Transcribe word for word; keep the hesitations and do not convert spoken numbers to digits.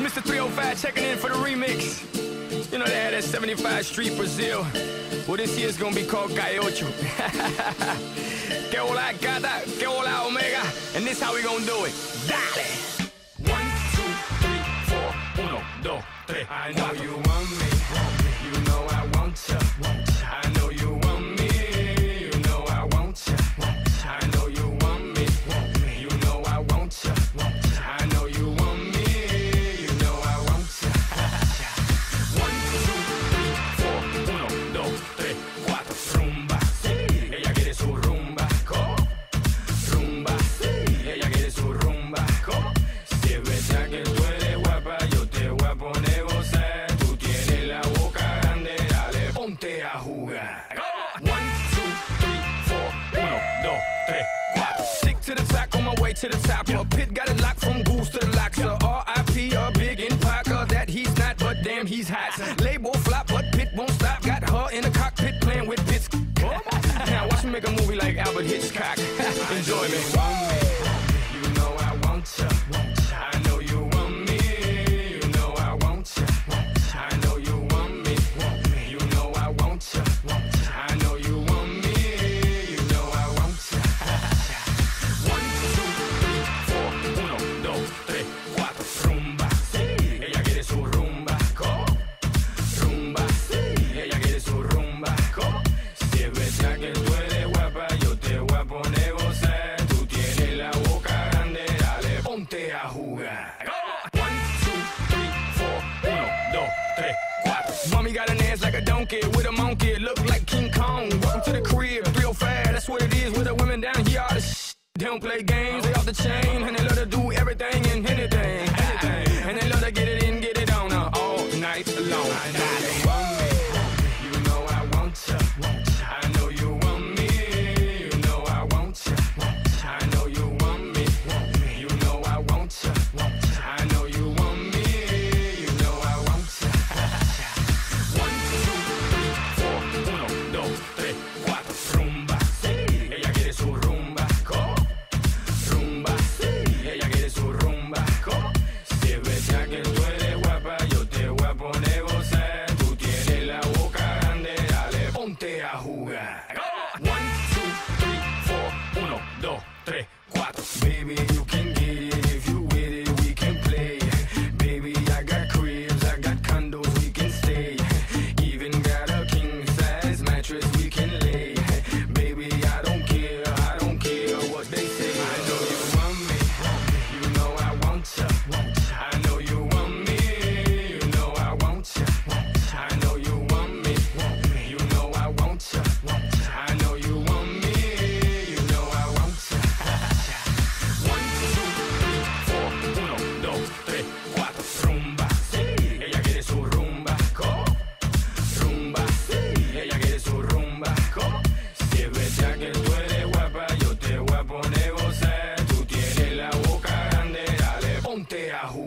Mister three oh five checking in for the remix. You know they had that seventy-five Street Brazil. Well, this year's gonna be called Calle Ocho. Que hola, cata, que hola, omega. And this how we gonna do it. Dale! One, two, three, four. Uno, dos, tres. I know you want me. You know I want ya. I know you want me. You know I want ya. I know you want me. You know I want ya. I know you want me. You know I want ya. One, two, three, four. Uno, dos, tres, cuatro. Rumba. Ella quiere su rumba. Rumba. Ella quiere su rumba. Si es verdad que tú eres guapa, yo te voy a poner gozar. Tú tienes la boca grande, dale, ponte a jugar. One, two, three, four. Uno, dos, tres, cuatro. Stick to the top, on my way to the top. A pit got it locked from goose to the locks. R I P a big in Parker, that he's not, but damn he's hot. Label flop, but Pit won't stop. Got her in the cockpit playing with bits. Now watch me make a movie like Albert Hitchcock. Enjoy me. You know I want ya. I know you want me. You know I want ya. I know you want me. You know I want ya. I know you want me. You know I want ya. One, two, three, four. Uno, dos, tres, cuatro. Rumba. Ella quiere su rumba. Rumba. Ella quiere su rumba. Si es verdad que tú eres guapa, yo te voy a poner gozar. Tú tienes la boca grande, dale, ponte a jugar. One, two, three, four. Uno, dos, tres, cuatro. Mommy got an ass like a donkey with a monkey. Look like King Kong. Welcome to the crib, three oh five. That's what it is with the women down here. All the sh- They don't play games, they off the chain. And they love to do everything and anything. anything. And they love to get it in, get it on uh, all night long. I know you want me. You know I want ya. I know you want me. You know I want ya. I know you want me. You know I want ya. I know you want me. You know I want ya. One, two, three, four. Uno, dos, tres, cuatro. Rumba. Ella quiere su rumba. Rumba. Ella quiere su rumba. Si es verdad que tú eres guapa, yo te voy a poner gozar. Tú tienes la boca grande, dale, ponte a jugar. One, two, three, four. Uno, dos, tres, cuatro. Baby, you can get it if you with it, we can play. Baby, I got cribs, I got condos, we can stay. Even got a king size mattress we can lay. Baby, I don't care, I don't care what they say. I know you want me, you know I want ya. I know you want me, you know I want ya. I know you want me, you know I want ya. I know you want me, you know I want ya. One, two, three, four. Uno, dos, tres, cuatro. Rumba. Ella quiere su rumba. Rumba. Ella quiere su rumba. Si es verdad que tú eres guapa, yo te voy a poner gozar. Tú tienes la boca grande, dale, ponte a jugar.